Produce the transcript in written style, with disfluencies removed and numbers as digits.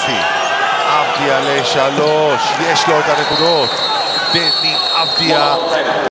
יופי. עבדיה ל3, יש לו את הנקודות. דני עבדיה